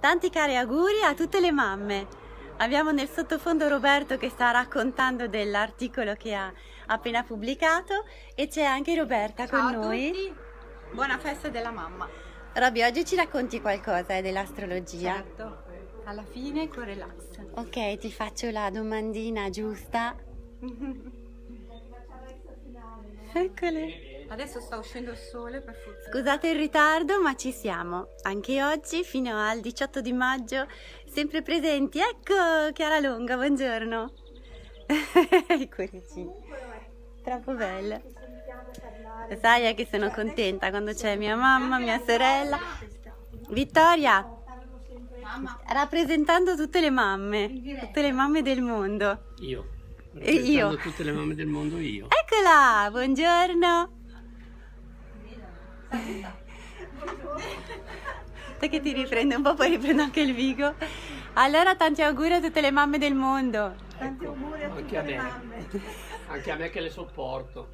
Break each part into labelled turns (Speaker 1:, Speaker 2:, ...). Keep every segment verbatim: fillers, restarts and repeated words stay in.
Speaker 1: Tanti cari auguri a tutte le mamme. Abbiamo nel sottofondo Roberto che sta raccontando dell'articolo che ha appena pubblicato e c'è anche Roberta
Speaker 2: Ciao
Speaker 1: con noi.
Speaker 2: Tutti. Buona festa della mamma.
Speaker 1: Robby, oggi ci racconti qualcosa dell'astrologia?
Speaker 2: Certo, alla fine con relax.
Speaker 1: Ok, ti faccio la domandina giusta. Eccole.
Speaker 2: Adesso sta uscendo il sole, per fortuna.
Speaker 1: Scusate il ritardo, ma ci siamo. Anche oggi, fino al diciotto di maggio, sempre presenti. Ecco, Chiara Longa, buongiorno. I cuoricini. Troppo bella. Sai che sono contenta quando c'è mia mamma, mia sorella. Vittoria, rappresentando tutte le mamme, tutte le mamme del mondo.
Speaker 3: Io.
Speaker 1: E io.
Speaker 3: Tutte le mamme del mondo io.
Speaker 1: Eccola, buongiorno. Aspetta che ti riprendo un po', poi riprendo anche il Vigo. Allora tanti auguri a tutte le mamme del mondo.
Speaker 2: Tanti auguri a
Speaker 3: Anche a me. Anche a me che le sopporto.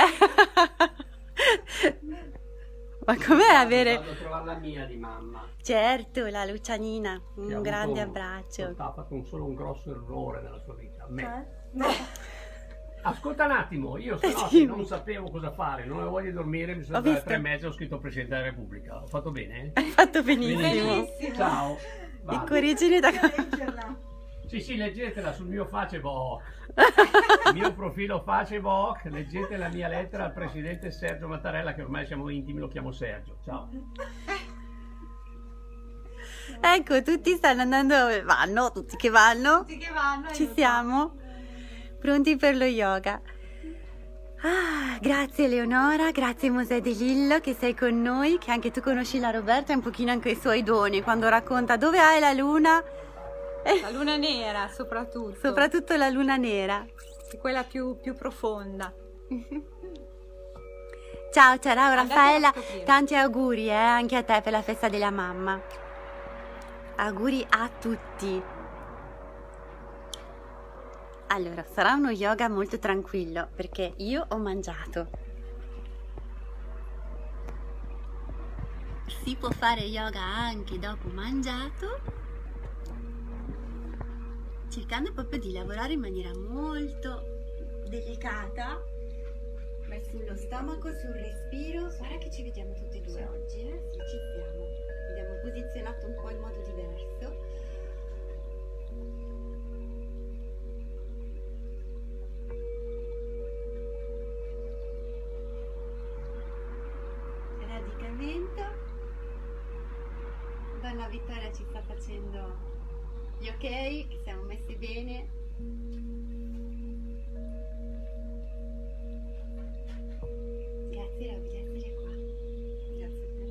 Speaker 1: Ma com'è avere...
Speaker 3: Vado a trovare la mia di mamma.
Speaker 1: Certo, la Lucianina,
Speaker 3: Che
Speaker 1: un
Speaker 3: ha
Speaker 1: grande
Speaker 3: avuto-
Speaker 1: abbraccio.
Speaker 3: Ha fatto un solo un grosso errore nella sua vita. A me.
Speaker 2: No.
Speaker 3: Ascolta un attimo, io se no
Speaker 1: Sì.
Speaker 3: non sapevo cosa fare, non avevo voglia di dormire, mi sono
Speaker 1: Ho
Speaker 3: andato alle
Speaker 1: visto.
Speaker 3: tre e mezza e ho scritto Presidente della Repubblica. Ho fatto bene?
Speaker 1: Hai fatto benissimo.
Speaker 2: Benissimo.
Speaker 3: Ciao.
Speaker 1: I
Speaker 3: Vado.
Speaker 1: cuoricini da...
Speaker 3: Sì, sì, leggetela sul mio Facebook, il mio profilo Facebook, leggete la mia lettera al presidente Sergio Mattarella, che ormai siamo intimi, lo chiamo Sergio. Ciao.
Speaker 1: Ecco, tutti stanno andando, vanno, tutti che vanno.
Speaker 2: Tutti che vanno.
Speaker 1: Ci
Speaker 2: io
Speaker 1: siamo, pronti per lo yoga. Ah, grazie Eleonora, grazie Mosè De Lillo che sei con noi, che anche tu conosci la Roberta e un pochino anche i suoi doni, quando racconta dove hai la luna,
Speaker 2: faccio. La luna nera soprattutto.
Speaker 1: soprattutto la luna nera.
Speaker 2: È quella più, più profonda.
Speaker 1: Ciao, ciao
Speaker 2: Andate
Speaker 1: Raffaella,
Speaker 2: a scoprire.
Speaker 1: tanti auguri eh, anche a te per la festa della mamma. Auguri a tutti. Allora, sarà uno yoga molto tranquillo perché io ho mangiato. Si può fare yoga anche dopo mangiato, cercando proprio di lavorare in maniera molto delicata sullo stomaco, sul respiro. Guarda che ci vediamo tutti e due oggi, eh? Sì, ci siamo. Abbiamo posizionato un po' in modo diverso. Radicamento. Donna Vittoria ci sta facendo gli ok, che siamo messi bene. Grazie Robby di essere qua. Grazie a te.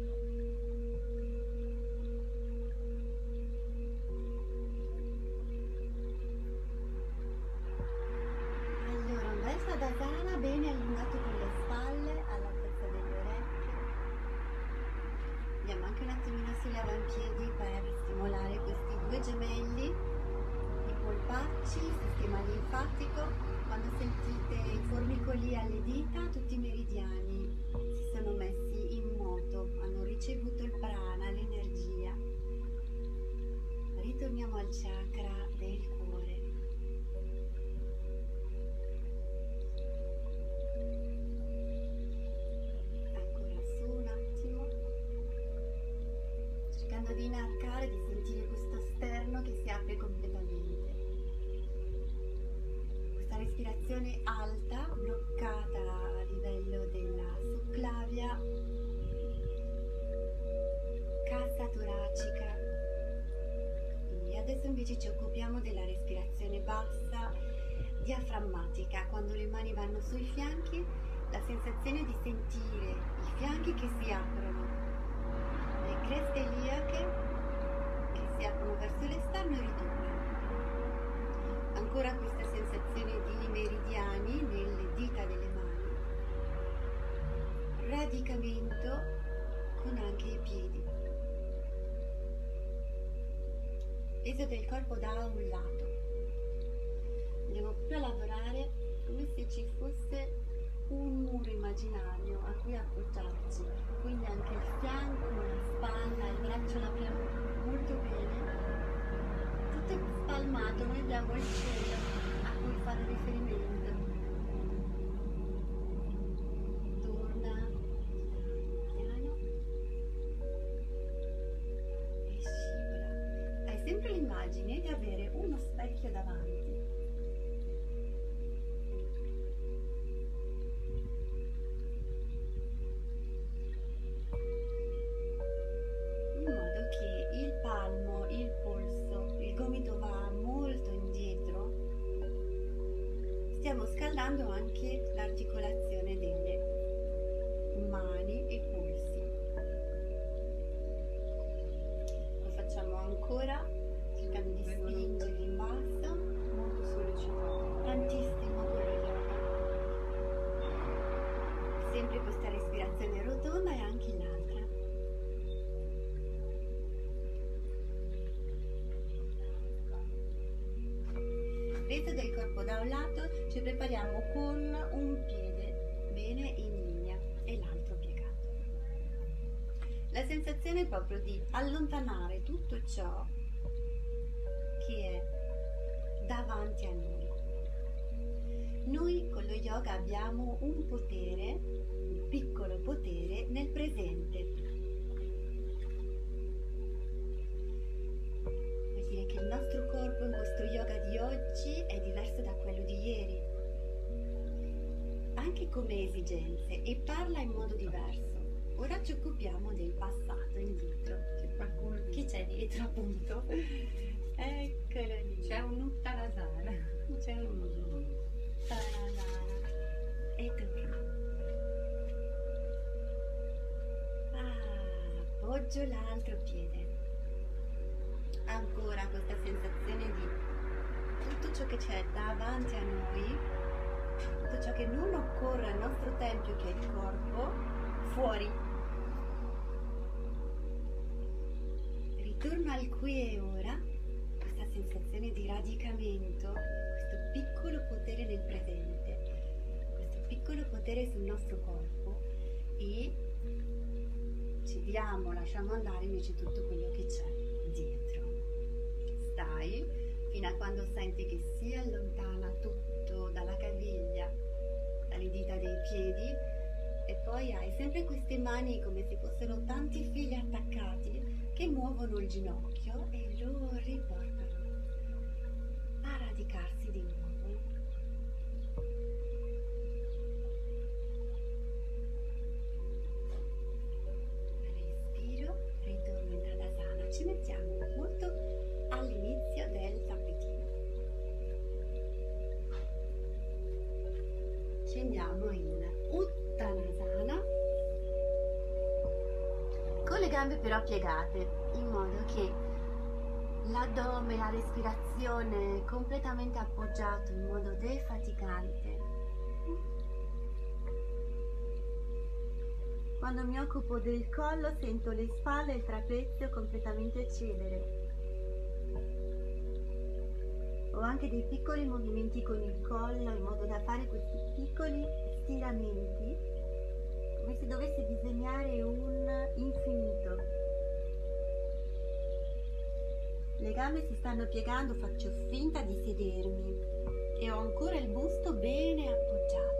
Speaker 1: Allora, un bel Tadasana bene allungato con le spalle all'altezza delle orecchie. Andiamo anche un attimino sugli avampiedi per stimolare questi due gemelli, i polpacci, il sistema linfatico. Quando sentite i formicoli alle dita, tutti i meridiani si sono messi in moto, hanno ricevuto il prana, l'energia. Ritorniamo al chakra del cuore. Ancora su un attimo, cercando di inarcare, di sentire questo sterno che si apre completamente. Questa respirazione alta, bloccata a livello della succlavia, cassa toracica. E adesso invece ci occupiamo della respirazione bassa, diaframmatica, quando le mani vanno sui fianchi, la sensazione di sentire i fianchi che si aprono, le creste iliache che si aprono verso l'esterno e ritornano. Ancora questa sensazione di meridiani nelle dita delle mani, radicamento con anche i piedi, peso del corpo da un lato. Andiamo proprio a lavorare come se ci fosse un muro immaginario a cui appoggiarci, quindi anche il fianco, la spalla, il braccio l'apriamo molto bene. calmato, noi abbiamo il cielo a cui fare riferimento. Torna piano e scivola. Hai sempre l'immagine di avere uno specchio davanti. In modo che il palmo, il polso, il gomito va molto indietro. Stiamo scaldando anche l'articolazione delle mani e polsi. Lo facciamo ancora, cercando di spingere in basso.
Speaker 2: Molto sollecitato.
Speaker 1: Tantissimo con lo yoga. Sempre questa respirazione rotonda e anche l'altra. Peso del corpo da un lato, ci prepariamo con un piede bene in linea e l'altro piegato. La sensazione è proprio di allontanare tutto ciò che è davanti a noi. Noi con lo yoga abbiamo un potere, un piccolo potere nel presente. Vuol dire che il nostro corpo in questo yoga di oggi è diverso da quello di ieri, anche come esigenze, e parla in modo diverso. Ora ci occupiamo del passato, indietro.
Speaker 2: C'è qualcuno di...
Speaker 1: Chi c'è dietro, appunto? Eccolo lì.
Speaker 2: C'è un Uttanasana.
Speaker 1: C'è un Uttanasana. E torno. Ah, appoggio l'altro piede. Ancora questa sensazione di tutto ciò che c'è davanti a noi, tutto ciò che non occorre al nostro tempio, che è il corpo, fuori. Ritorno al qui e ora, questa sensazione di radicamento, questo piccolo potere nel presente, questo piccolo potere sul nostro corpo, e ci diamo, lasciamo andare invece tutto quello che c'è dietro. Stai fino a quando senti che si allontana tutto dalla caviglia, dalle dita dei piedi, e poi hai sempre queste mani come se fossero tanti fili attaccati che muovono il ginocchio e lo riportano a radicarsi di nuovo. Respiro, ritorno in Tadasana, ci mettiamo molto all'inizio del tappetino. Scendiamo in Uttanasana con le gambe però piegate, in modo che l'addome, la respirazione è completamente appoggiato in modo defaticante. Quando mi occupo del collo sento le spalle e il trapezio completamente cedere. Ho anche dei piccoli movimenti con il collo in modo da fare questi piccoli stiramenti, come se dovessi disegnare un infinito. Le gambe si stanno piegando, faccio finta di sedermi e ho ancora il busto bene appoggiato.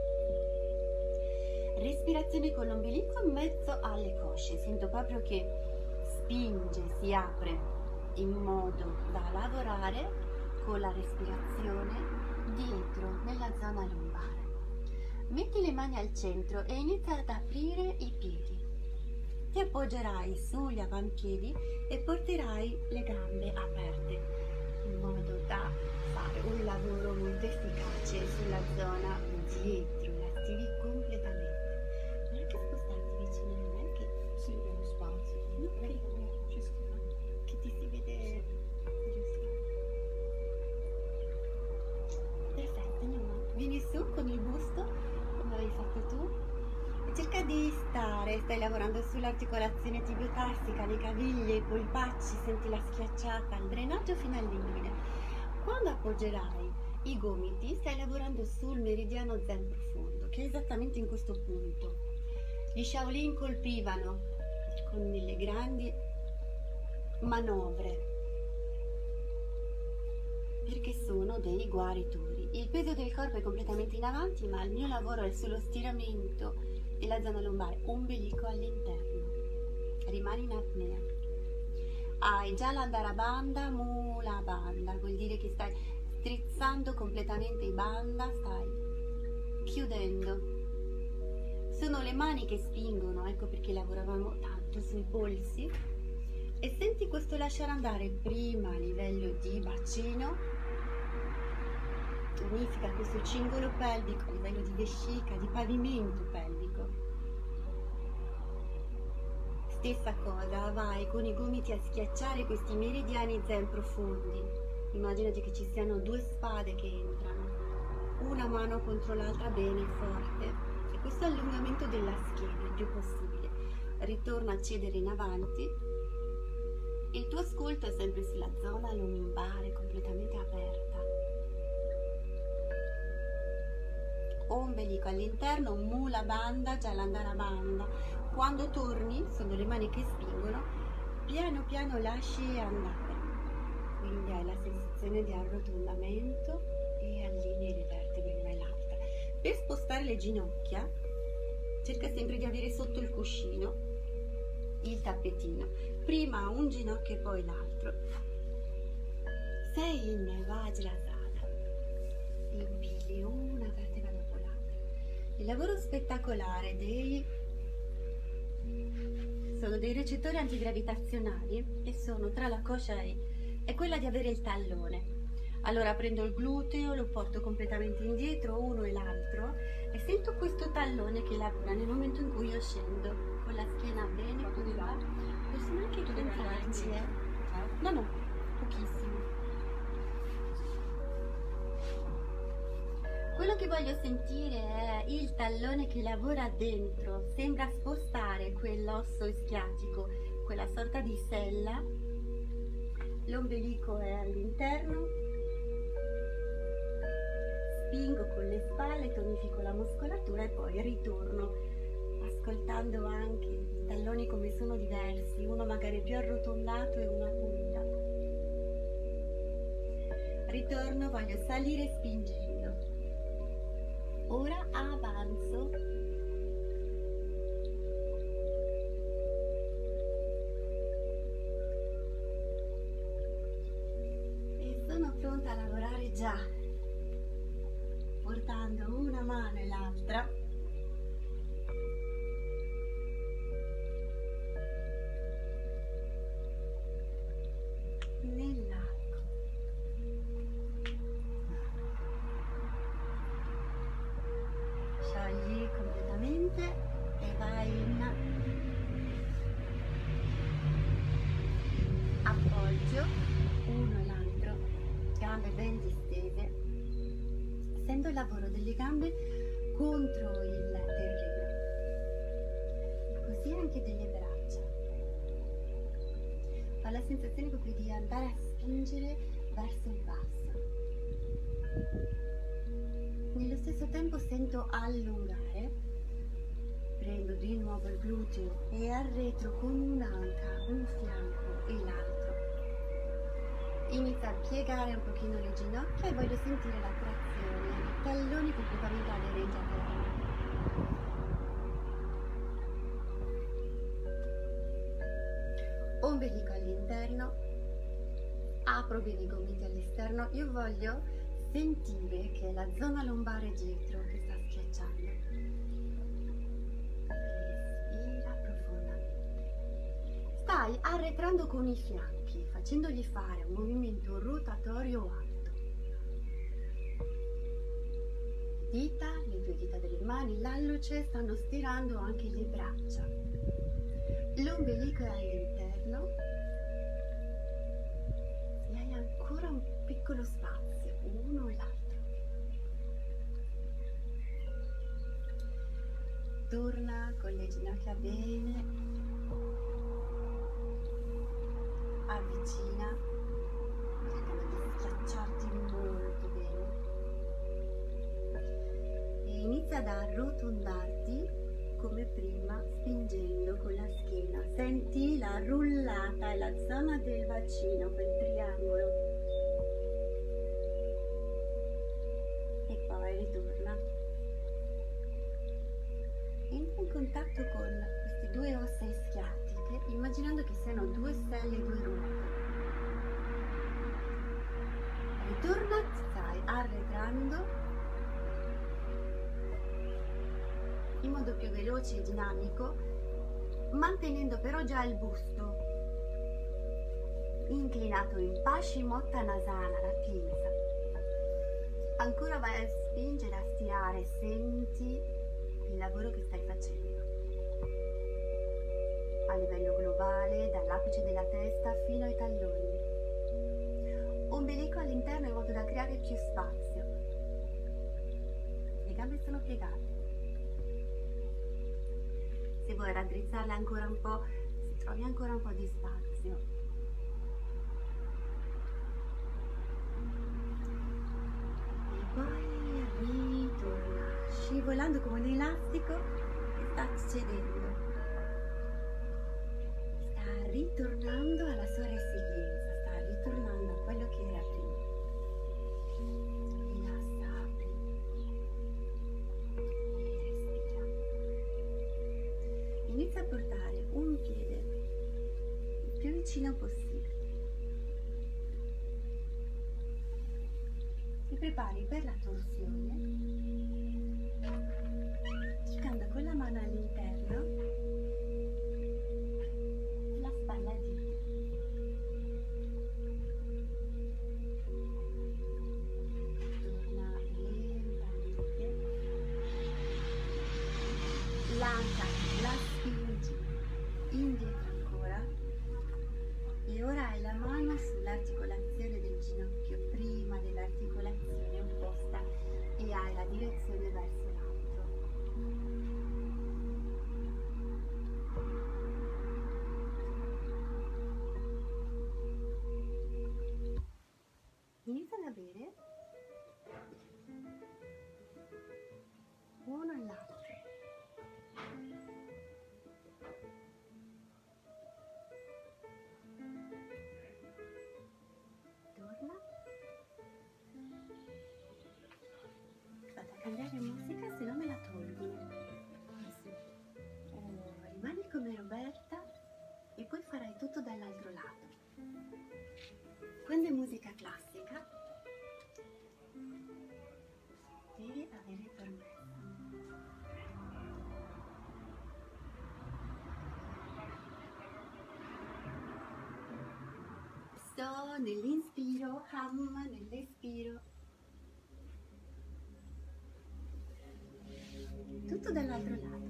Speaker 1: Respirazione con l'ombelico in mezzo alle cosce, sento proprio che spinge, si apre in modo da lavorare con la respirazione dietro nella zona lombare. Metti le mani al centro e inizia ad aprire i piedi. Ti appoggerai sugli avampiedi e porterai le gambe aperte in modo da fare un lavoro molto efficace sulla zona dietro, la stiri completamente. Non è che spostarti vicino a me, che
Speaker 2: Sì, nello spazio.
Speaker 1: No,
Speaker 2: Vedi come ci sta.
Speaker 1: che ti si vede. Perfetto, andiamo. Vieni su con il busto, come avevi fatto tu, e cerca di stare, stai lavorando sull'articolazione tibiotarsica, le caviglie, i polpacci, senti la schiacciata, il drenaggio fino all'inguine. Quando appoggerai i gomiti, stai lavorando sul meridiano zen profondo, che è esattamente in questo punto. Gli Shaolin colpivano con delle grandi manovre perché sono dei guaritori. Il peso del corpo è completamente in avanti, ma il mio lavoro è sullo stiramento della zona lombare, ombelico all'interno. Rimani in apnea. Hai già l'andare a banda, mula banda, vuol dire che stai strizzando completamente i banda, stai chiudendo. Sono le mani che spingono, ecco perché lavoravamo tanto sui polsi. E senti questo lasciare andare prima a livello di bacino, unifica questo cingolo pelvico a livello di vescica, di pavimento pelvico. Stessa cosa, vai con i gomiti a schiacciare questi meridiani zen profondi. Immaginati che ci siano due spade che entrano, una mano contro l'altra bene forte, e questo allungamento della schiena il più possibile. Ritorna a cedere in avanti. Il tuo ascolto è sempre sulla zona lombare completamente aperta. Ombelico all'interno, mula banda, jalandhara banda. Quando torni, sono le mani che spingono, piano piano lasci andare. Quindi hai la sensazione di arrotondamento e allinei le vertebre l'una e l'altra. Per spostare le ginocchia, cerca sempre di avere sotto il cuscino il tappetino, prima un ginocchio e poi l'altro. Sei in Vajrasana, impili una vertebra dopo l'altra. Il lavoro spettacolare dei sono dei recettori antigravitazionali e sono tra la coscia e, e quella di avere il tallone. Allora prendo il gluteo, lo porto completamente indietro, uno e l'altro, e sento questo tallone che lavora nel momento in cui io scendo con la schiena bene curva. Possiamo anche entrarci, eh? No, no, pochissimo. Quello che voglio sentire è il tallone che lavora dentro, sembra spostare quell'osso ischiatico, quella sorta di sella. L'ombelico è all'interno. Spingo con le spalle, tonifico la muscolatura e poi ritorno, ascoltando anche i talloni come sono diversi, uno magari più arrotondato e uno a punta. Ritorno, voglio salire spingendo. Ora avanzo. E sono pronta a lavorare già, portando una mano e l'altra nell'arco. Sciogli completamente e vai in appoggio, uno e l'altro, gambe ben distese, sento il lavoro delle gambe contro il terreno e così anche delle braccia. Ho la sensazione proprio di andare a spingere verso il basso. Nello stesso tempo sento allungare, prendo di nuovo il gluteo e arretro con un'anca, un fianco e l'altro. Inizio a piegare un pochino le ginocchia e voglio sentire la trazione, i talloni completamente aderenti a terra. Ombelico all'interno, apro bene i gomiti all'esterno. Io voglio sentire che è la zona lombare dietro che sta schiacciando. Respira profondamente. Stai arretrando con i fianchi, facendogli fare un movimento rotatorio alto. Dita, le due dita delle mani, l'alluce stanno stirando anche le braccia. L'ombelico è all'interno e hai ancora un piccolo spazio, uno e l'altro. Torna con le ginocchia bene, avvicina, cercando di schiacciarti molto bene e inizia ad arrotondarti come prima, spingendo con la schiena. Senti la rullata e la zona del bacino, quel triangolo. e ritorna. Entra in contatto con queste due ossa ischiatiche, immaginando che siano due stelle e due ruote. Ritorna, stai arretrando in modo più veloce e dinamico, mantenendo però già il busto inclinato in Paschimottanasana, la pinza. Ancora vai a spingere, a stirare, senti il lavoro che stai facendo a livello globale, dall'apice della testa fino ai talloni. Ombelico all'interno in modo da creare più spazio. Le gambe sono piegate. Se vuoi raddrizzarle ancora un po', se trovi ancora un po' di spazio. Poi ritorna, scivolando come un elastico che sta cedendo. Sta ritornando alla sua resilienza, sta ritornando a quello che era prima. Rilassa, apri e respira. Inizia a portare un piede il più vicino possibile. Ti prepari per la torsione, cercando con la mano all'interno la spalla dietro. Torna lentamente, l'anca la spingi indietro ancora e ora hai la mano sull'articolazione del ginocchio prima dell'articolazione opposta e hai la direzione verso l'alto. Inizia ad avere uno all'altro. Cambiare musica, se no me la tolgono. Oh, rimani come Roberta e poi farai tutto dall'altro lato. Quando è musica classica devi avere permesso. Sto nell'inspiro, hum nell'espiro. Tutto dall'altro lato,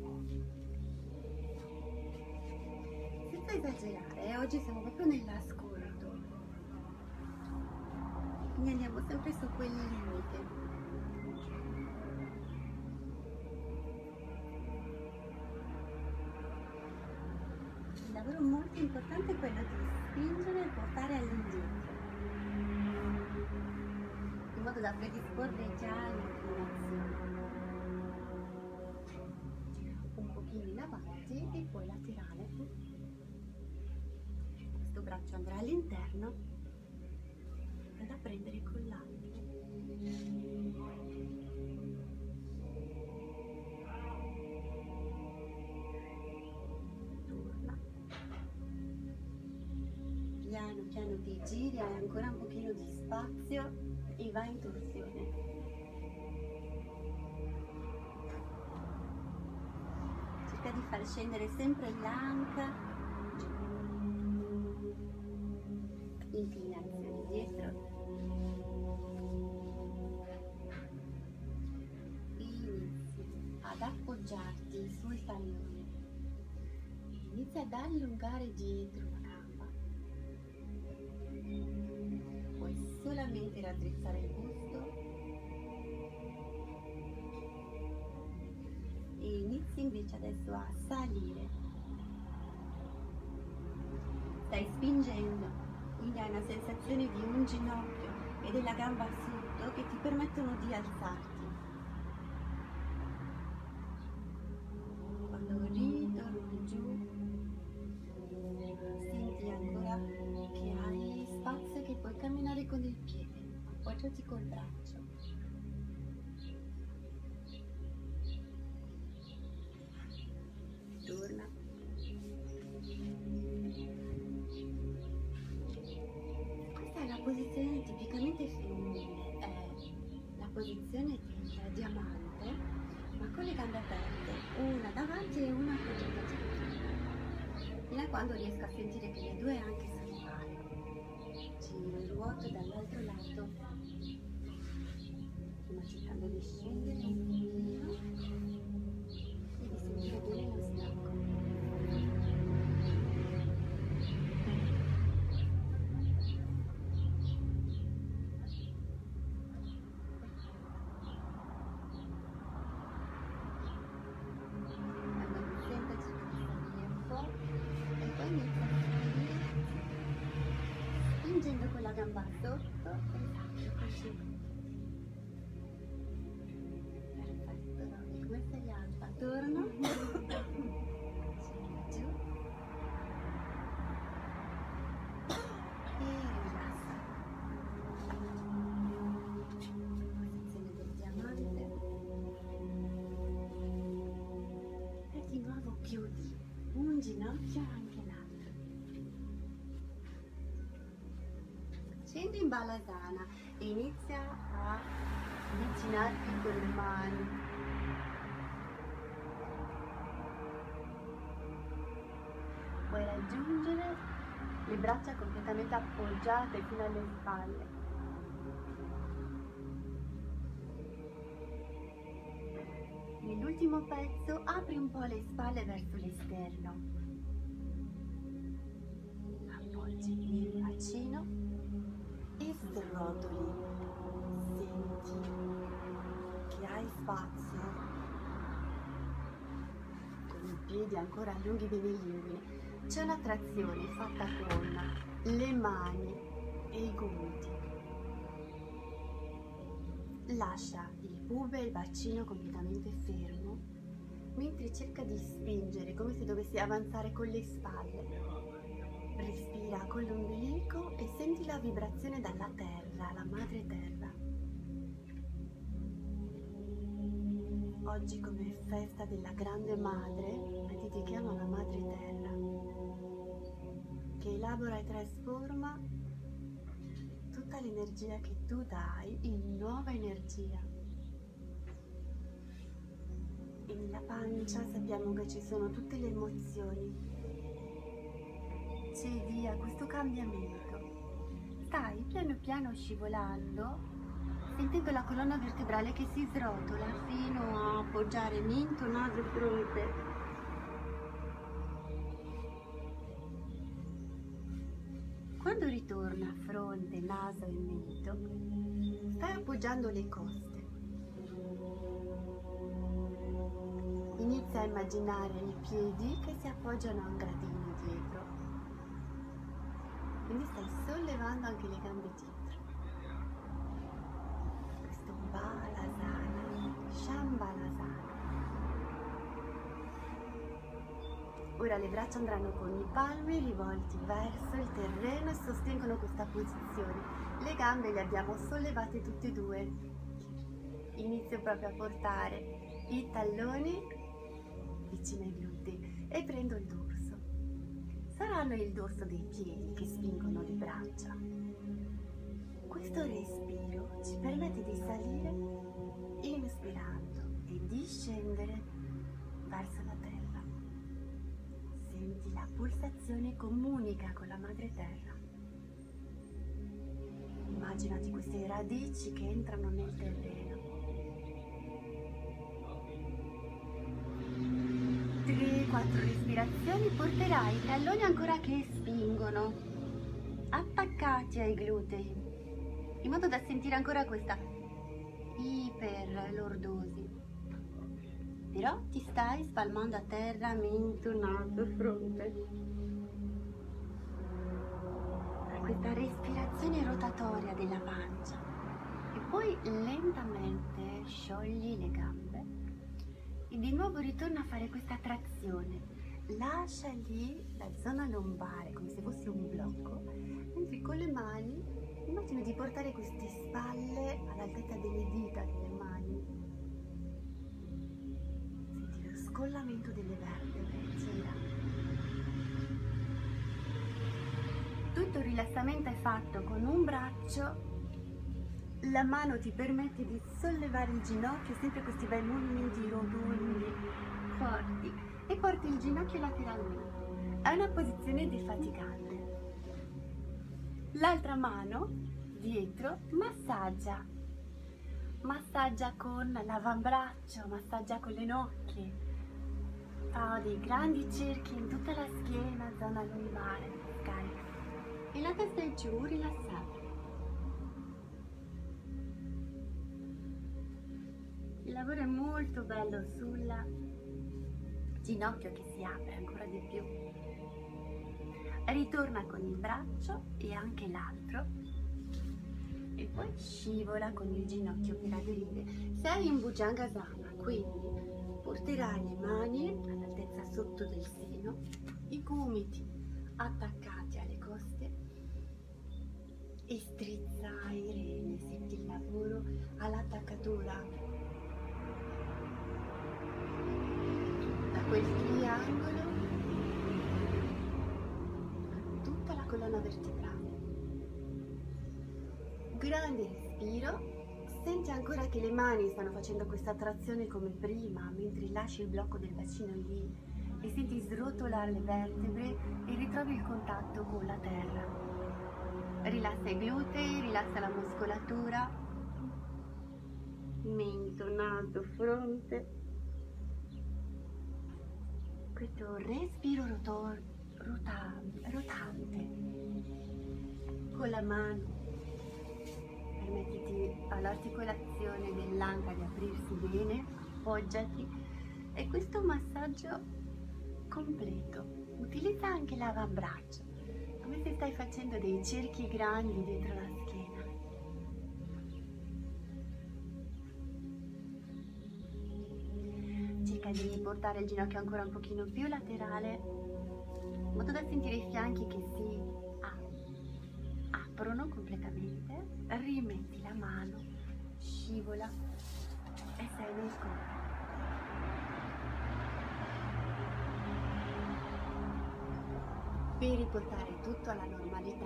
Speaker 1: senza esagerare, eh? Oggi siamo proprio nell'ascolto, quindi andiamo sempre su quel limite. Il lavoro molto importante è quello di spingere e portare all'indietro, in modo da predisporre già l'inclinazione. In avanti e poi laterale. Questo braccio andrà all'interno da prendere con l'altro. Torna. Piano piano ti giri, hai ancora un pochino di spazio e vai in torsione. Di far scendere sempre l'anca, inclinazione dietro, inizi ad appoggiarti sul tallone, inizi ad allungare dietro la gamba, puoi solamente raddrizzare il busto e inizi invece adesso a salire. Stai spingendo, quindi hai una sensazione di un ginocchio e della gamba sotto che ti permettono di alzarti. Quando ritorni giù, senti ancora che hai spazio, che puoi camminare con il piede, appoggiati col braccio. posizione tipicamente femminile è la posizione del diamante, ma con le gambe aperte, una davanti e una appoggiata dietro, fino a quando riesco a sentire che le due anche sono pari. Giro il ruoto dall'altro lato, fino cercando di scendere un pochino e di sentire bene lo stacco. Spingendo con la gamba sotto, esatto, così. Perfetto, Romy, come sei alta? Torno. Giù. E rilassa. Posizione del diamante. E di nuovo chiudi un ginocchio anche l'altro. Scendi in Balasana e inizia a avvicinarti con le mani. Puoi raggiungere le braccia completamente appoggiate fino alle spalle. Nell'ultimo pezzo apri un po' le spalle verso l'esterno. Appoggi il bacino e srotoli, senti che hai spazio, con i piedi ancora lunghi bene linguini. C'è una trazione fatta con le mani e i gomiti. Lascia il pube e il bacino completamente fermo, mentre cerca di spingere come se dovessi avanzare con le spalle. Respira con l'ombelico e senti la vibrazione dalla terra, la madre terra. Oggi, come festa della grande madre, la dedichiamo alla madre terra, che elabora e trasforma tutta l'energia che tu dai in nuova energia. E nella pancia sappiamo che ci sono tutte le emozioni. C'è via questo cambiamento. Stai piano piano scivolando, sentendo la colonna vertebrale che si srotola fino a appoggiare mento, naso e fronte. Quando ritorna fronte, naso e mento, stai appoggiando le coste. Inizia a immaginare i piedi che si appoggiano a un gradino dietro. Quindi stai sollevando anche le gambe dietro. Questo Balasana, Shambhalasana. Ora le braccia andranno con i palmi rivolti verso il terreno e sostengono questa posizione. Le gambe le abbiamo sollevate tutte e due. Inizio proprio a portare i talloni vicino ai glutei e prendo il dorso. Saranno il dorso dei piedi che spingono le braccia. Questo respiro ci permette di salire inspirando e di scendere verso la terra. Senti la pulsazione comunica con la madre terra. Immaginati queste radici che entrano nel terreno. tre quattro respirazioni, porterai i talloni ancora che spingono, attaccati ai glutei, in modo da sentire ancora questa iperlordosi. Però ti stai spalmando a terra, mento, naso, fronte. Questa respirazione rotatoria della pancia. E poi lentamente sciogli le gambe. E di nuovo ritorna a fare questa trazione. Lascia lì la zona lombare come se fosse un blocco, mentre con le mani immagini di portare queste spalle all'altezza delle dita delle mani. Senti lo scollamento delle vertebre, gira. tutto il rilassamento è fatto con un braccio, la mano ti permette di sollevare il ginocchio, sempre questi bei movimenti rotondi, forti, e porti il ginocchio lateralmente. È una posizione defaticante. L'altra mano dietro massaggia, massaggia con l'avambraccio, massaggia con le nocche, fa dei grandi cerchi in tutta la schiena, zona lombare, scarica. E la testa è giù, rilassata. Il lavoro è molto bello sul ginocchio che si apre ancora di più. Ritorna con il braccio e anche l'altro e poi scivola con il ginocchio per aderire. Sei in Bhujangasana, quindi porterai le mani all'altezza sotto del seno, i gomiti attaccati alle coste e strizzai i reni, senti il lavoro all'attaccatura da quel triangolo a tutta la colonna vertebrale. Grande respiro, senti ancora che le mani stanno facendo questa trazione come prima, mentre lasci il blocco del bacino lì e senti srotolare le vertebre e ritrovi il contatto con la terra. Rilassa i glutei, rilassa la muscolatura, mento, naso, fronte. Questo respiro rotor, rotante, rotante con la mano. Permettiti all'articolazione dell'anca di aprirsi bene, appoggiati e questo massaggio completo. Utilizza anche l'avambraccio, come se stai facendo dei cerchi grandi dietro la schiena. Cerca di portare il ginocchio ancora un pochino più laterale, in modo da sentire i fianchi che si aprono completamente. Rimetti la mano, scivola e sei nel corpo. Per riportare tutto alla normalità,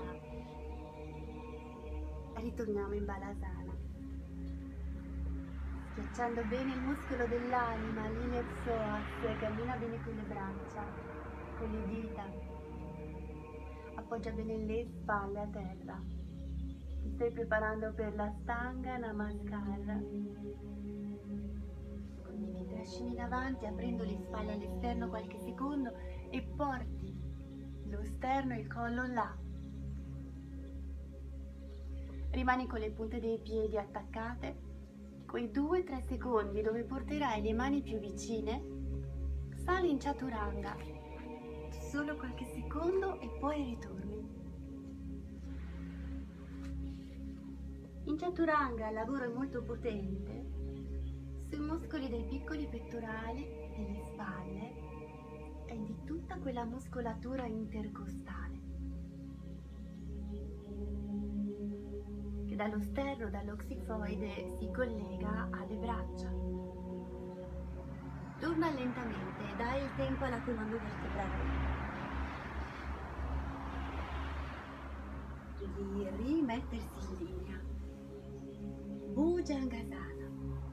Speaker 1: ritorniamo in Balasana, schiacciando bene il muscolo dell'anima, linea psoas, cammina bene con le braccia, con le dita, appoggia bene le spalle a terra. Ti stai preparando per la Stanga Namaskar. Quindi ti trascini in avanti aprendo le spalle all'esterno qualche secondo e porti lo sterno e il collo là. Rimani con le punte dei piedi attaccate. Quei due tre secondi dove porterai le mani più vicine, sali in Chaturanga. Solo qualche secondo e poi ritorni. In Chaturanga il lavoro è molto potente sui muscoli dei piccoli pettorali, delle spalle e di tutta quella muscolatura intercostale che dallo sterno, dall'ossifoide si collega alle braccia. Torna lentamente e dai il tempo alla colonna vertebrale di rimettersi in linea. Bhujangasana,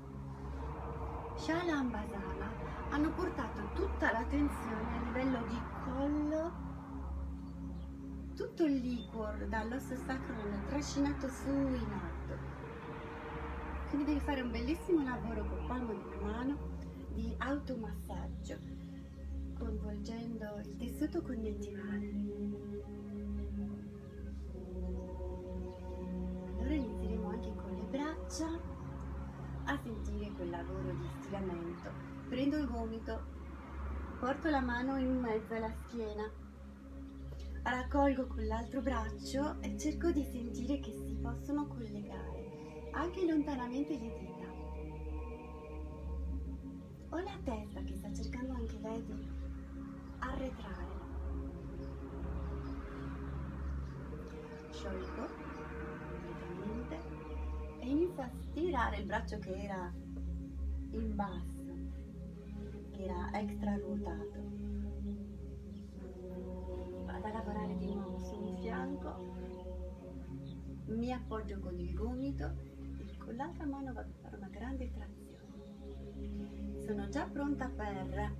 Speaker 1: Shalambhasana hanno portato tutta la tensione a livello di collo, tutto il liquor dall'osso sacro l'hanno trascinato su in alto. Quindi devi fare un bellissimo lavoro col palmo di mano di automassaggio, coinvolgendo il tessuto congiuntivale. Allora inizieremo anche con le braccia a sentire quel lavoro di stiramento. Prendo il gomito, porto la mano in mezzo alla schiena, raccolgo con l'altro braccio e cerco di sentire che si possono collegare anche lontanamente le dita. Ho la testa che sta cercando anche lei di arretrare. Sciolgo completamente e inizio a stirare il braccio che era in basso, che era extra ruotato. Vado a lavorare di nuovo su fianco, mi appoggio con il gomito e con l'altra mano vado a fare una grande trazione. Sono già pronta per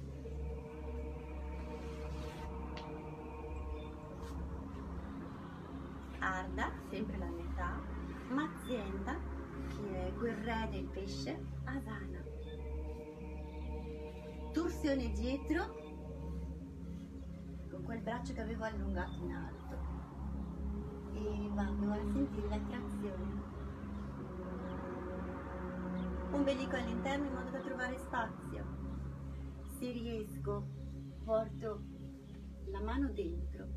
Speaker 1: Arda, sempre la metà, Mazzienda, che è quel re del pesce, Asana. Torsione dietro, con quel braccio che avevo allungato in alto. E vado a sentire la trazione. Ombelico all'interno in modo da trovare spazio. Se riesco, porto la mano dentro.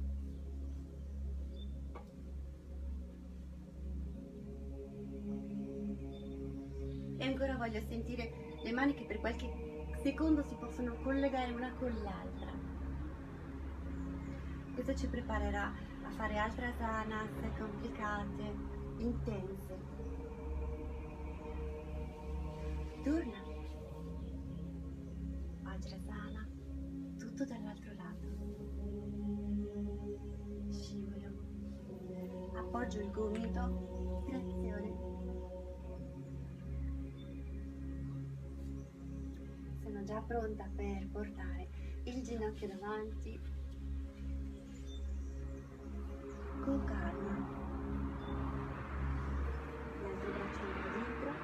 Speaker 1: E ancora voglio sentire le mani che per qualche secondo si possono collegare una con l'altra. Questo ci preparerà a fare altre asanas complicate, intense. Torna. Vajrasana, tutto dall'altro lato. Scivolo. Appoggio il gomito, trazione. Sono già pronta per portare il ginocchio davanti con calma, l'altro braccio dietro,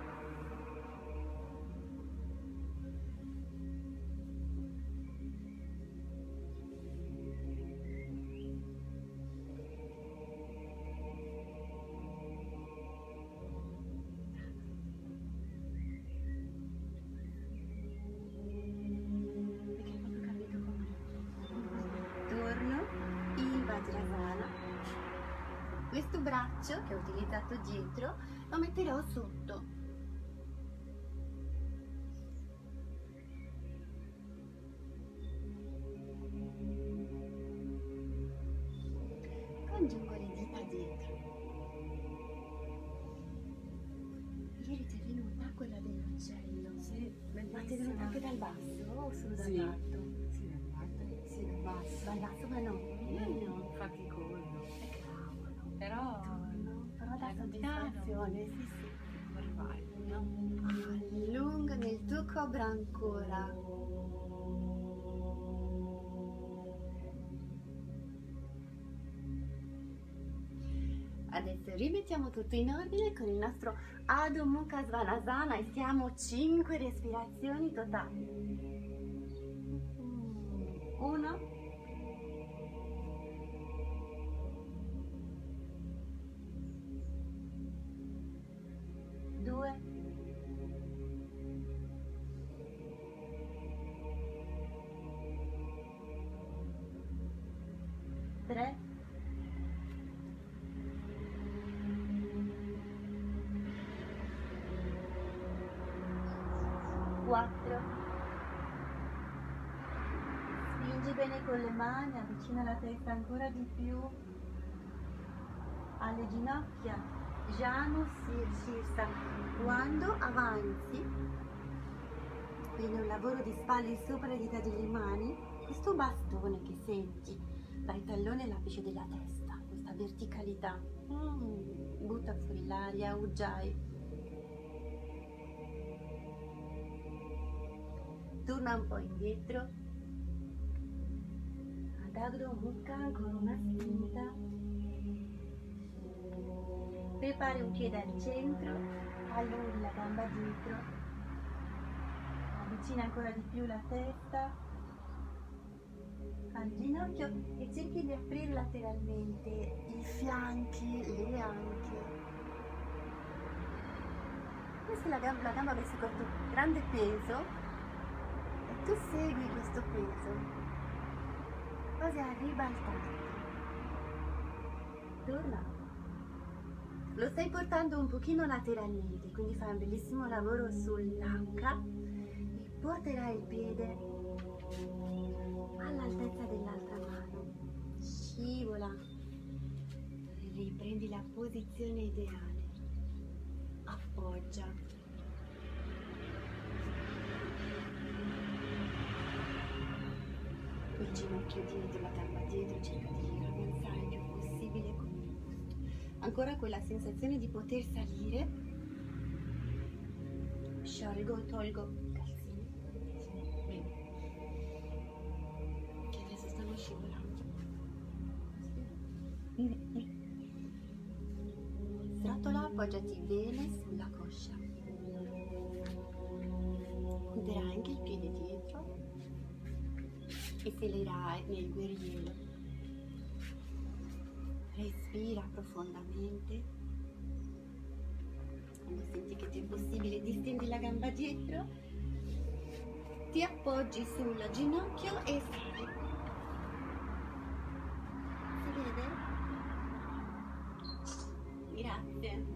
Speaker 1: questo braccio che ho utilizzato dietro lo metterò sotto. Congiungo le dita dietro. Ieri ti è venuta quella dell'uccello?
Speaker 2: Sì,
Speaker 1: Ma ti è venuta anche dal basso o solo dal
Speaker 2: Sì.
Speaker 1: alto?
Speaker 2: Sì, dal basso. Sì, dal basso.
Speaker 1: Dal basso ma no.
Speaker 2: Mm,
Speaker 1: no.
Speaker 2: faticoso.
Speaker 1: Eh, cavolo.
Speaker 2: Però
Speaker 1: No, però dà
Speaker 2: piano piano
Speaker 1: soddisfazione, sì sì.
Speaker 2: può arrivare, no?
Speaker 1: Allunga nel tuo cobra ancora. Adesso rimettiamo tutto in ordine con il nostro Adho Mukha Svanasana e siamo cinque respirazioni totali. Uno. Due. Tre. Quattro. Spingi bene con le mani, avvicina la testa ancora di più alle ginocchia. Janu Sirsha. Quando avanzi, quindi un lavoro di spalle sopra le dita delle mani, questo bastone che senti dai talloni all'apice della testa, questa verticalità, mm, butta fuori l'aria, Ujjayi. Torna un po' indietro, ad Adho Mukha con una spinta, prepari un piede al centro, allunghi la gamba dietro, avvicina ancora di più la testa al ginocchio e cerchi di aprire lateralmente i fianchi, le anche. Come se la gamba, la gamba avesse questo grande peso e tu segui questo peso, quasi a ribaltarti. Torna. Lo stai portando un pochino lateralmente, quindi fai un bellissimo lavoro sull'anca e porterai il piede all'altezza dell'altra mano. Scivola. Riprendi la posizione ideale. Appoggia. Il il ginocchio dietro, la gamba dietro, cerca di avanzare il più possibile con il busto. Ancora quella sensazione di poter salire. Sciolgo, tolgo i calzini. Bene. Che adesso stanno scivolando. Srotola, appoggiati bene sulla coscia. Punterai anche il piede dietro e selerai nel guerriero. Respira profondamente. Quando senti che ti è possibile, distendi la gamba dietro, ti appoggi sul ginocchio e sali. Si vede? Grazie.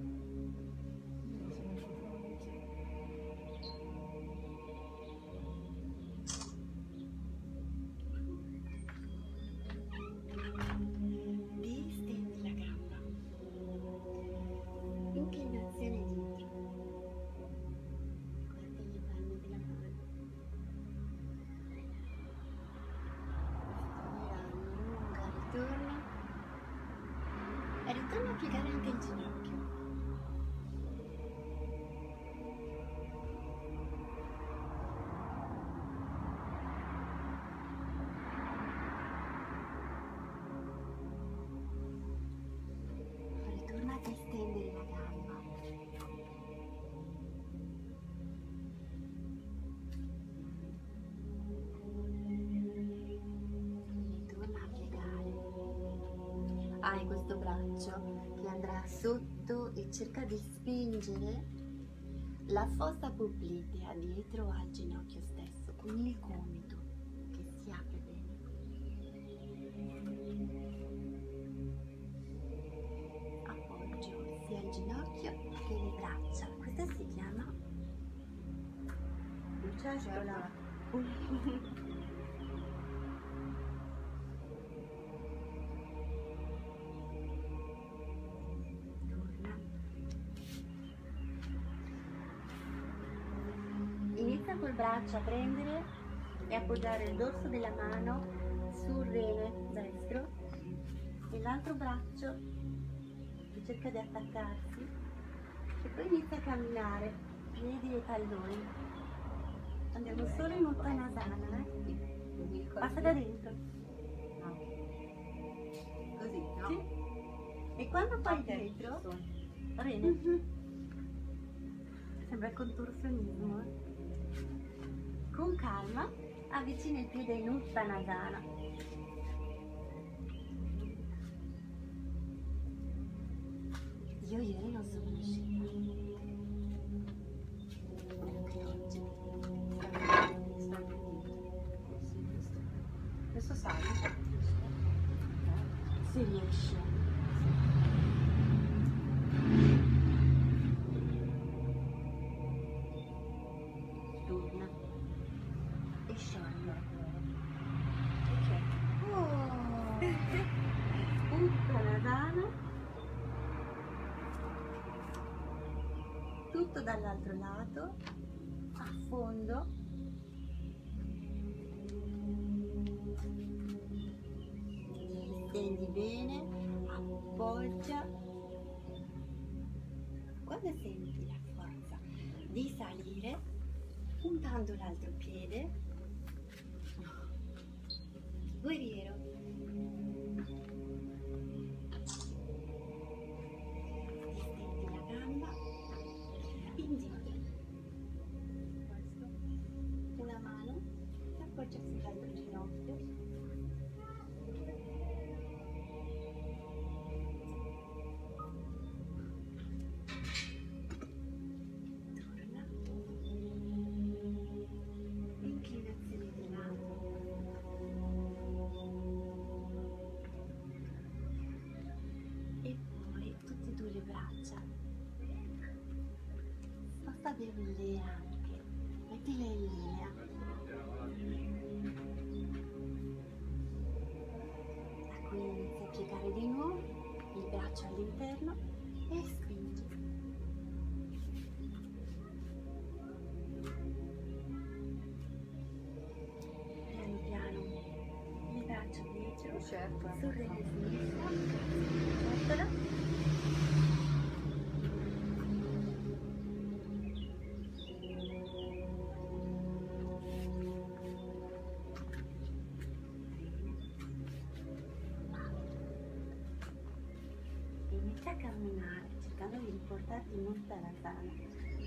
Speaker 1: Distendi la gamba. Inclinazione dietro. Guarda le palme della mano. Stirando, lunga, ritorna. E ritorna a piegare anche il ginocchio. Ritorna a distendere la gamba. Ritorna a piegare. Hai questo braccio che andrà sotto e cerca di spingere la fossa poplitea dietro al ginocchio stesso con il gomito che si apre bene. Appoggio sia il ginocchio che le braccia. Questa si chiama lucertola. Torna. Inizia col braccio a prendere e appoggiare il dorso della mano sul rene destro e l'altro braccio che cerca di attaccarsi e poi inizia a camminare, piedi e talloni. Andiamo solo in Uttanasana, eh? Passa da dentro.
Speaker 2: No. Così, no?
Speaker 1: Sì. E quando fai
Speaker 2: Ok,
Speaker 1: dietro,
Speaker 2: sono.
Speaker 1: va bene? Sembra contorsionismo, eh? Con calma avvicina il piede in Uttanasana. Io ieri non sono uscita. Anche oggi.
Speaker 2: Stai dietro. Sì, giusto. Adesso sali.
Speaker 1: Se riesci. Torna e sciogli.
Speaker 2: Ok.
Speaker 1: Oh. Uttanasana. Tutto dall'altro lato, a fondo. Stendi bene, appoggia. Quando senti la forza di salire, puntando l'altro piede, guerriero. Distendi la gamba, indietro. Questo. Una mano si appoggia sull'altro ginocchio. Torna. Inclinazione di lato. E poi tutte e due le braccia. Sposta bene le anche. Mettile in linea. Da qui inizia a piegare di nuovo il braccio all'interno e spingi. Piano piano Sorride sinistra, ciotola. Inizia a camminare cercando di riportarti in Uttanasana.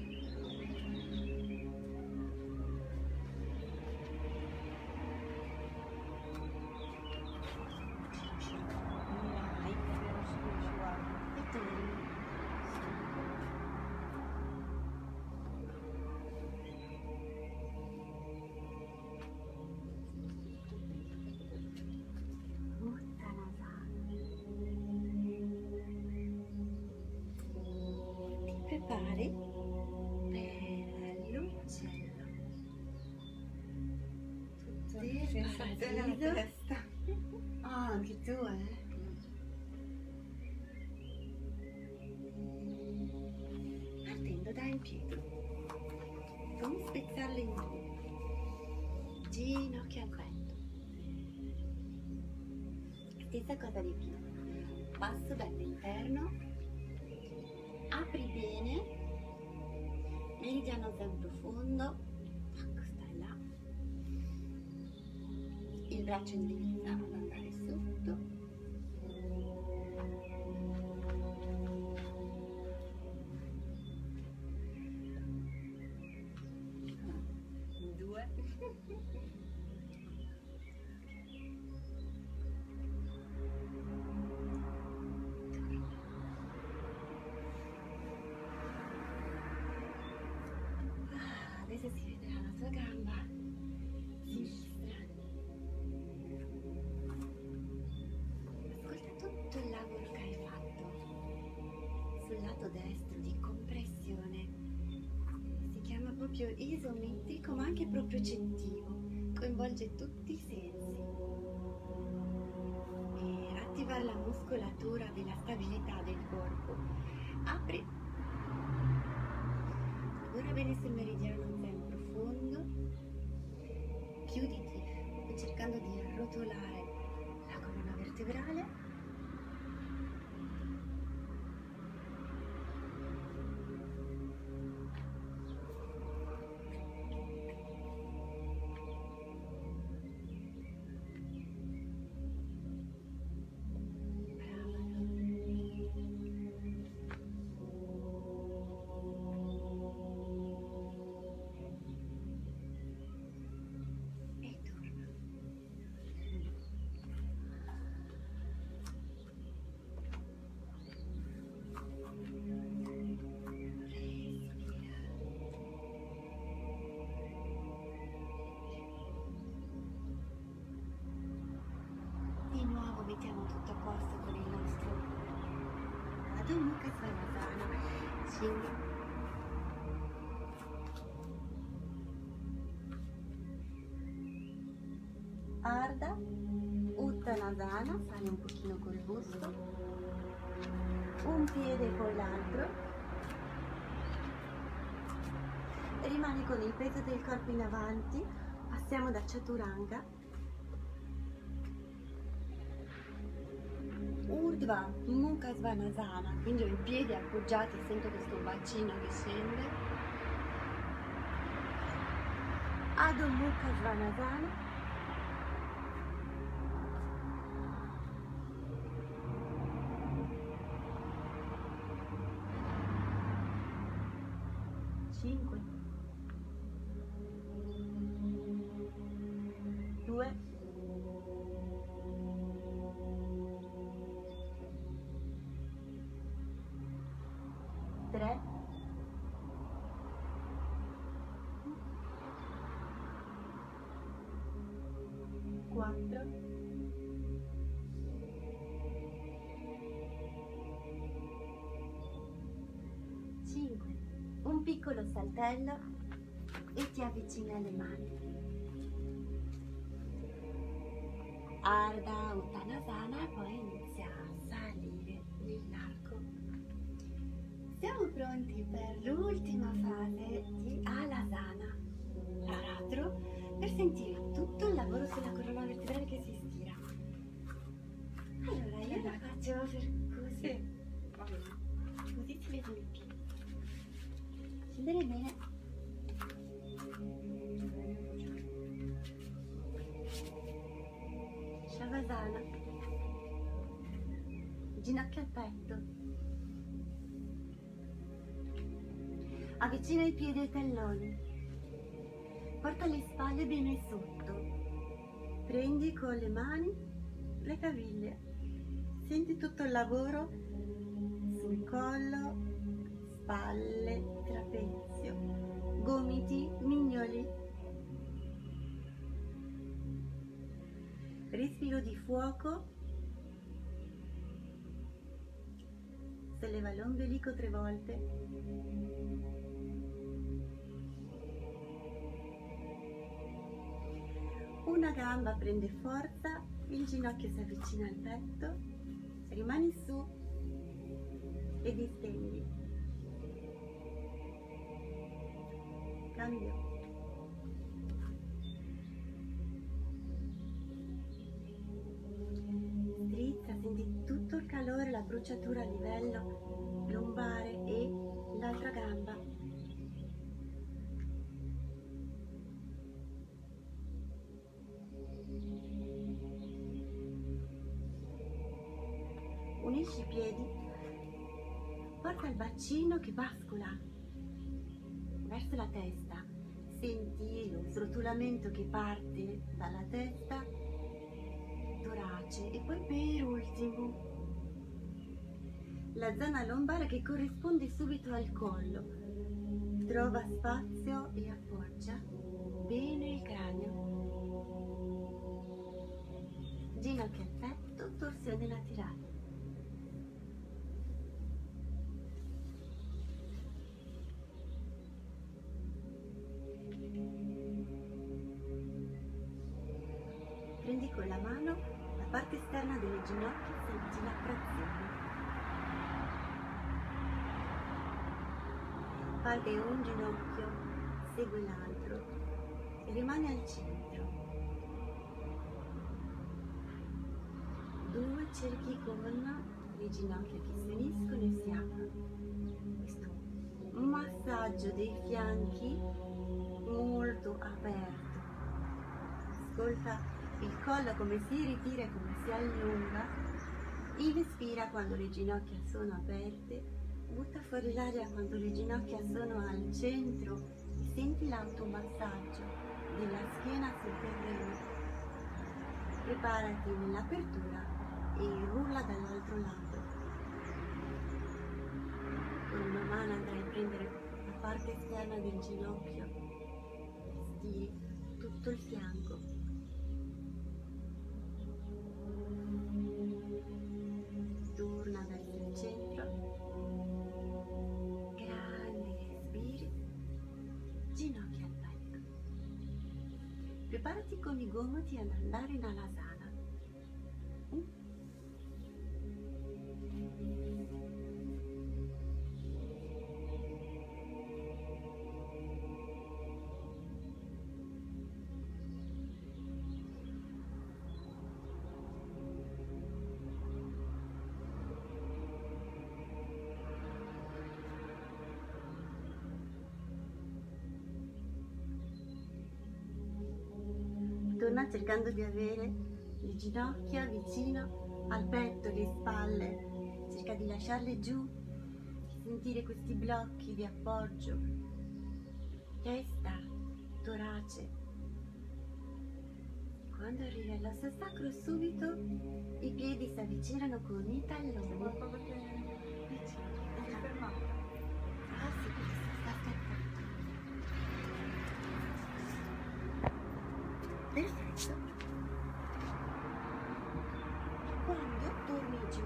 Speaker 1: Prepari per l'uccello. Tutti
Speaker 2: sensazione alla
Speaker 1: paradiso.
Speaker 2: testa.
Speaker 1: Ah, anche tu, eh? Partendo da in piedi. Come spezzarle in due. Ginocchia al petto. Stessa cosa di più. Passo dall'interno. Apri bene, meridiano zen profondo, stai là, il braccio indirizzato ad andare sotto,
Speaker 2: Due.
Speaker 1: adesso si vedrà la tua gamba sinistra. Ascolta tutto il lavoro che hai fatto sul lato destro di compressione. Si chiama proprio isometrico ma anche propriocettivo, coinvolge tutti i sensi. E attivare la muscolatura della stabilità del corpo. Apri. Ora vedi sul meridiano zen profondo, chiuditi cercando di arrotolare la colonna vertebrale. Mettiamo tutto a posto con il nostro Adho Mukha Svanasana. cinque, Ardha Uttanasana, sali un pochino col busto, un piede e poi l'altro, rimani con il peso del corpo in avanti, passiamo da Chaturanga. Urdhva Mukha Svanasana, quindi ho i piedi appoggiati, sento questo bacino che scende. Adho Mukha Svanasana. cinque, due, tre, quattro, cinque. Un piccolo saltello e ti avvicini alle mani. Ardha Uttanasana e poi inizia a salire nell'arco. Siamo pronti per l'ultima fase di Alasana, Aratro, per sentire tutto il lavoro sulla colonna vertebrale che si stira. faccio per così.
Speaker 2: Sì, va bene.
Speaker 1: Così si vedono i piedi. Scendere bene. Shavasana. Ginocchia al petto. Avvicina i piedi ai talloni. Porta le spalle bene sotto. Prendi con le mani le caviglie. Senti tutto il lavoro sul collo, spalle, trapezio, gomiti, mignoli. Respiro di fuoco. Solleva l'ombelico tre volte. Una gamba prende forza, il ginocchio si avvicina al petto, rimani su e distendi. Cambio. Strizza, senti tutto il calore, la bruciatura a livello lombare e l'altra gamba. Unisci i piedi, porta il bacino che bascula verso la testa, senti lo srotolamento che parte dalla testa, torace e poi per ultimo la zona lombare che corrisponde subito al collo. Trova spazio e appoggia bene il cranio. Ginocchia al petto, torsione laterale. Prendi con la mano la parte esterna delle ginocchia e senti la trazione. Parte un ginocchio, segue l'altro e rimane al centro. Due cerchi con le ginocchia che si uniscono e si aprono. Questo massaggio dei fianchi molto aperto. Ascolta il collo come si ritira e come si allunga. Inspira quando le ginocchia sono aperte, butta fuori l'aria quando le ginocchia sono al centro e senti l'automassaggio della schiena sul terreno. Preparati nell'apertura e rulla dall'altro lato. Con una mano andrai a prendere la parte esterna del ginocchio, stiri tutto il fianco. Torna verso il centro, grandi respiri, ginocchia al petto. Preparati con i gomiti ad andare in alasana. Torna cercando di avere le ginocchia vicino al petto, le spalle, cerca di lasciarle giù, sentire questi blocchi di appoggio, testa, torace. Quando arrivi all'osso sacro subito i piedi si avvicinano con i talloni.
Speaker 2: Qualcosa che è fermato.
Speaker 1: Ah sì, perché sta aspettando. Perfetto. Quando torni giù,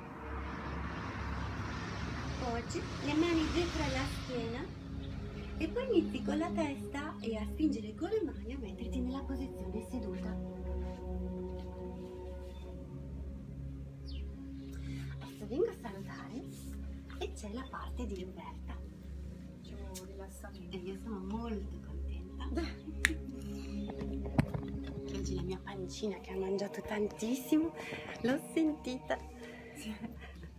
Speaker 1: poggi le mani dietro alla schiena e poi inizi con la testa e a spingere con le mani a metterti nella posizione seduta. Adesso vengo a salutare e c'è la parte di Roberta.
Speaker 2: Facciamo rilassamento.
Speaker 1: E io sono molto contenta. Oggi la mia pancina che ha mangiato tantissimo, l'ho sentita.
Speaker 2: Grazie.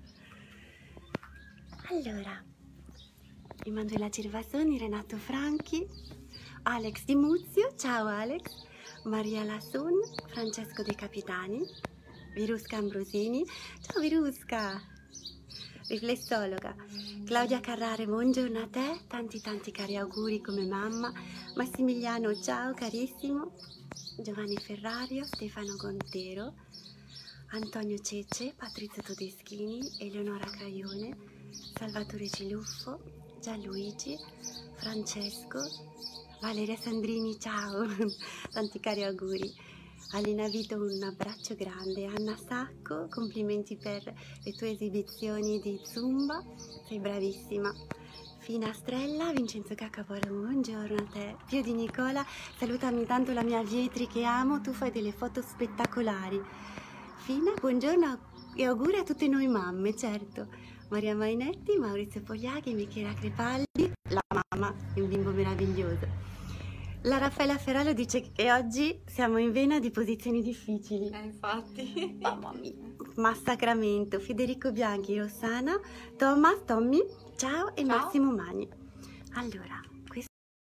Speaker 1: Allora, Emanuela Gervasoni, Renato Franchi, Alex Di Muzio, ciao Alex, Maria Lasson, Francesco De Capitani, Virusca Ambrosini, ciao Virusca, riflessologa, Claudia Carrare, buongiorno a te, tanti tanti cari auguri come mamma, Massimiliano, ciao carissimo, Giovanni Ferrario, Stefano Gontero, Antonio Cece, Patrizio Todeschini, Eleonora Craione, Salvatore Ciluffo, Gianluigi, Francesco, Valeria Sandrini, ciao, tanti cari auguri, Alina Vito un abbraccio grande, Anna Sacco, complimenti per le tue esibizioni di Zumba, sei bravissima, Fina Strella, Vincenzo Caccapolo, buongiorno a te, Pio Di Nicola, salutami tanto la mia Vietri che amo, tu fai delle foto spettacolari, Fina, buongiorno e auguri a tutte noi mamme, certo, Maria Mainetti, Maurizio Pogliaghi, Michela Crepaldi, la mamma, un bimbo meraviglioso. La Raffaella Ferraro dice che oggi siamo in vena di posizioni difficili.
Speaker 2: Eh, infatti.
Speaker 1: Mamma mia, massacramento. Federico Bianchi, Rossana, Thomas, Tommy, ciao e
Speaker 2: Ciao.
Speaker 1: Massimo Magni. Allora, questo...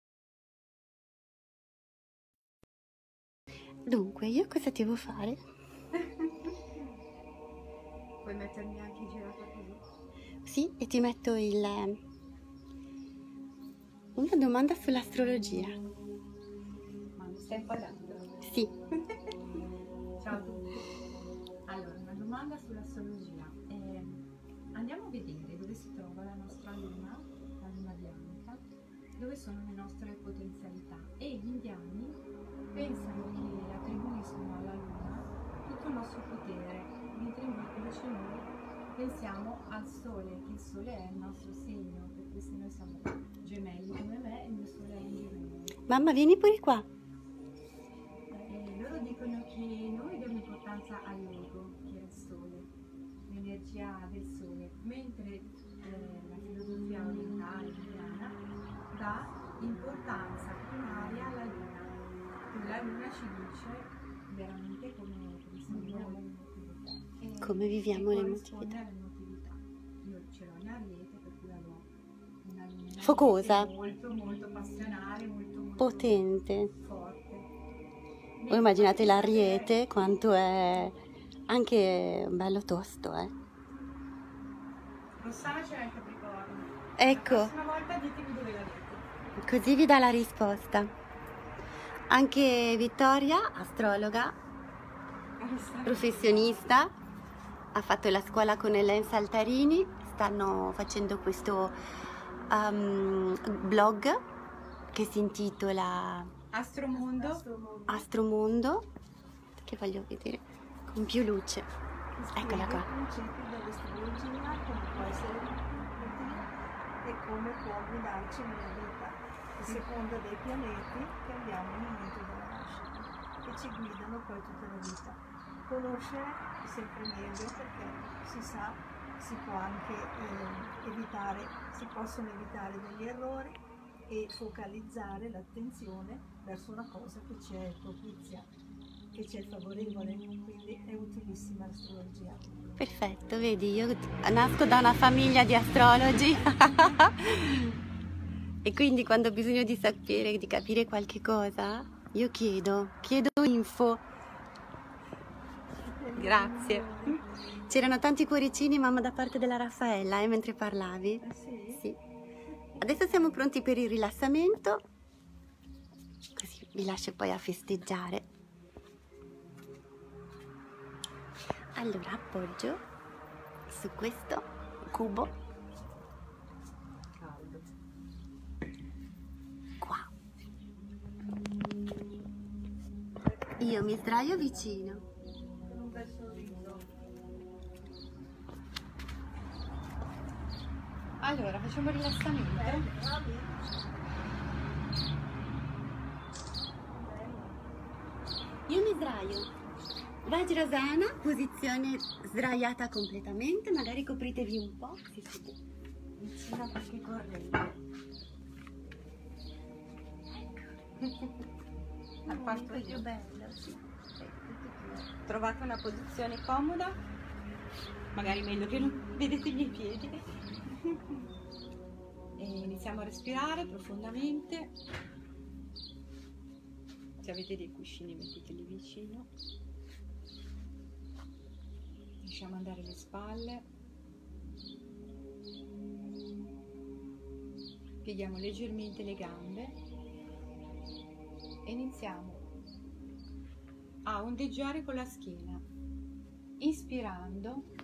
Speaker 1: Dunque, io cosa devo fare?
Speaker 2: Puoi mettermi anche girata così?
Speaker 1: Sì, e ti metto il... una domanda sull'astrologia.
Speaker 2: Ma mi stai pagando?
Speaker 1: Sì.
Speaker 2: Ciao a tutti. Allora, una domanda sull'astrologia. Eh, andiamo a vedere dove si trova la nostra luna, la luna bianca, dove sono le nostre potenzialità. E gli indiani pensano che attribuiscono alla luna tutto il nostro potere, mentre invece noi pensiamo al sole, che il sole è il nostro segno, perché se noi siamo gemelli come me, il mio sole è in gemelli.
Speaker 1: Mamma, vieni pure qua.
Speaker 2: E loro dicono che noi diamo importanza all'ego, che è il sole, l'energia del sole, mentre eh, la filosofia orientale, indiana, dà importanza primaria alla luna. Quindi la luna ci dice veramente come, come si vivono le emotività. E-
Speaker 1: Come viviamo
Speaker 2: e
Speaker 1: le
Speaker 2: corrisponde
Speaker 1: emotività.
Speaker 2: all'emotività. Io ce l'ho in Ariete, per cui avevo una luna in Ariete
Speaker 1: Focosa.
Speaker 2: molto molto passionale, molto molto
Speaker 1: Potente.
Speaker 2: forte.
Speaker 1: Voi immaginate l'Ariete quanto è anche bello tosto, eh.
Speaker 2: Rossana c'era il Capricorno.
Speaker 1: Ecco,
Speaker 2: La prossima volta ditemi dove l'avete.
Speaker 1: così vi dà la risposta. Anche Vittoria, astrologa, professionista, ha fatto la scuola con Hélène Saltarini, stanno facendo questo um, blog che si intitola
Speaker 2: Astromondo.
Speaker 1: Astromondo, che voglio vedere con più luce. Eccola qua.
Speaker 4: I concetti dell'astrologia, come può essere utile e come può guidarci nella vita, a seconda dei pianeti che abbiamo al momento della nascita, che ci guidano poi tutta la vita. Conoscere è sempre meglio perché si sa, si può anche eh, evitare, si possono evitare degli errori e focalizzare l'attenzione verso una cosa che ci è propizia, che ci è favorevole, quindi è utilissima l'astrologia.
Speaker 1: Perfetto, vedi, io nasco da una famiglia di astrologi e quindi quando ho bisogno di sapere, di capire qualche cosa, io chiedo, chiedo info. Grazie. C'erano tanti cuoricini, mamma, da parte della Raffaella, eh, mentre parlavi.
Speaker 4: Ah, sì?
Speaker 1: Sì. Adesso siamo pronti per il rilassamento, così vi lascio poi a festeggiare. Allora appoggio su questo cubo
Speaker 2: Caldo.
Speaker 1: qua. Io mi sdraio vicino.
Speaker 4: Con un bel sorriso.
Speaker 2: Allora, facciamo il rilassamento.
Speaker 4: Bravi.
Speaker 1: Io mi sdraio. Vajrasana, posizione sdraiata completamente, magari copritevi un po'. Sì, sì.
Speaker 4: Vicino perché correte.
Speaker 2: Al parto
Speaker 4: più
Speaker 2: io.
Speaker 4: bello, sì.
Speaker 2: Trovate una posizione comoda. magari meglio che non vedete i miei piedi. E iniziamo a respirare profondamente. Se avete dei cuscini metteteli vicino. Lasciamo andare le spalle. Pieghiamo leggermente le gambe e iniziamo a ondeggiare con la schiena, inspirando.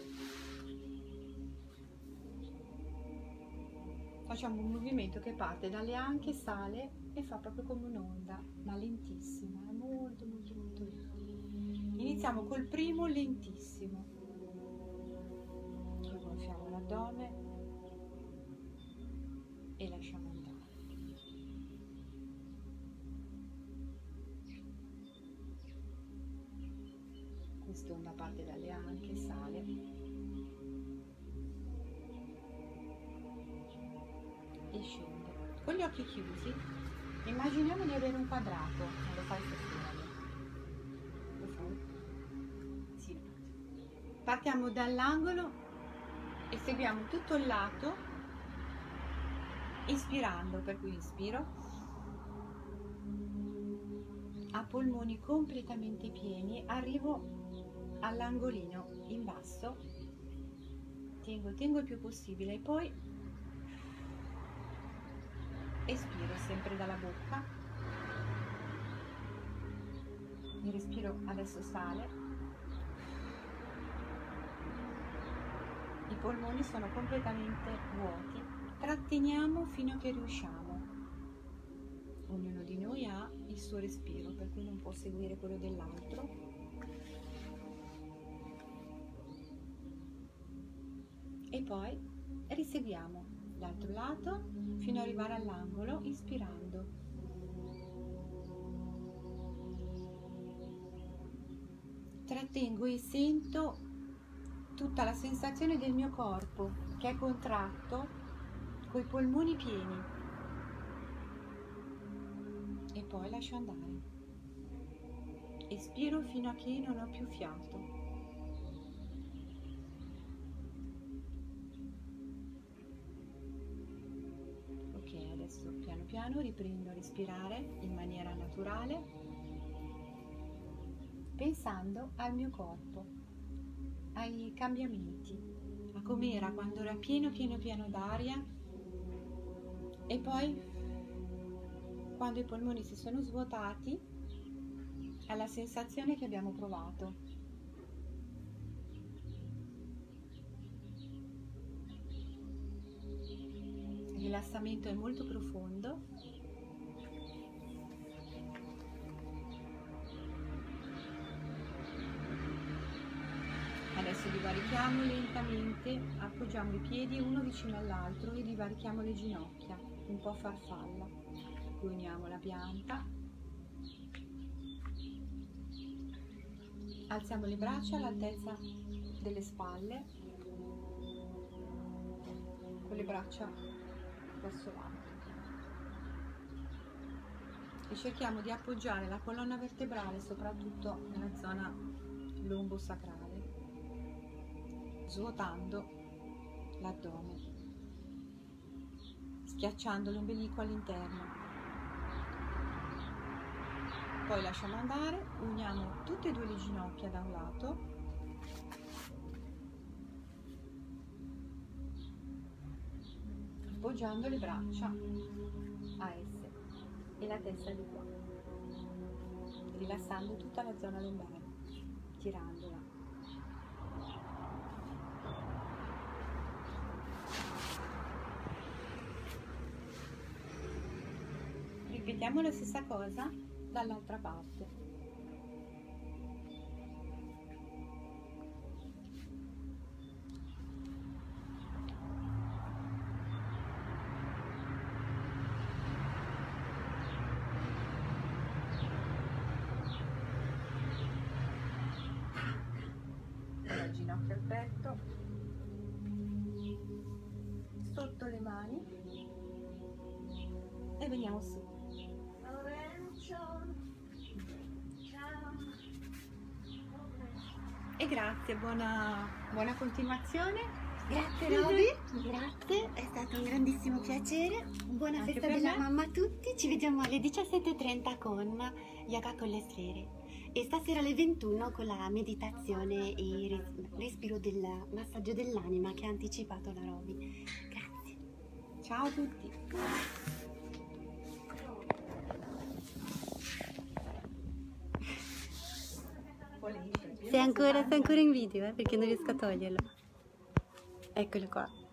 Speaker 2: Facciamo un movimento che parte dalle anche, sale e fa proprio come un'onda, ma lentissima, è molto molto molto lento. Iniziamo col primo lentissimo. Poi gonfiamo l'addome e lasciamo andare. Quest'onda parte dalle anche, sale e scende. Con gli occhi chiusi immaginiamo di avere un quadrato. Non lo fai stasera? Lo fai? Sì. Partiamo dall'angolo e seguiamo tutto il lato, ispirando, per cui inspiro a polmoni completamente pieni, arrivo all'angolino in basso, tengo, tengo il più possibile e poi espiro sempre dalla bocca. Il respiro adesso sale, i polmoni sono completamente vuoti, tratteniamo fino a che riusciamo. Ognuno di noi ha il suo respiro, per cui non può seguire quello dell'altro. E poi riseguiamo l'altro lato fino ad arrivare all'angolo, ispirando. Trattengo e sento tutta la sensazione del mio corpo che è contratto, coi polmoni pieni. E poi lascio andare. Espiro fino a che non ho più fiato. Ok, adesso piano piano riprendo a respirare in maniera naturale, pensando al mio corpo, ai cambiamenti, a com'era quando era pieno pieno pieno d'aria e poi quando i polmoni si sono svuotati, alla sensazione che abbiamo provato. Il rilassamento è molto profondo. Adesso divarichiamo lentamente, appoggiamo i piedi uno vicino all'altro e divarichiamo le ginocchia, un po' a farfalla. Uniamo la pianta, alziamo le braccia all'altezza delle spalle, con le braccia verso l'alto e cerchiamo di appoggiare la colonna vertebrale soprattutto nella zona lombosacrale, svuotando l'addome, schiacciando l'ombelico all'interno. Poi lasciamo andare, uniamo tutte e due le ginocchia da un lato, appoggiando le braccia a esse e la testa di qua, rilassando tutta la zona lombare, tirandola. Ripetiamo la stessa cosa dall'altra parte. La ginocchia al petto, sotto le mani e veniamo su.
Speaker 4: e grazie, buona, buona continuazione.
Speaker 1: Grazie Roby, grazie, è stato un grandissimo piacere. Buona
Speaker 4: Anche
Speaker 1: festa
Speaker 4: per
Speaker 1: della
Speaker 4: me.
Speaker 1: mamma a tutti. Ci vediamo alle diciassette e trenta con Yoga con le sfere e stasera alle ventuno con la meditazione e il res- respiro del massaggio dell'anima che ha anticipato la Roby. Grazie.
Speaker 4: Ciao a tutti.
Speaker 1: Sei ancora, sei ancora in video, eh, perché non riesco a toglierlo. Eccolo qua.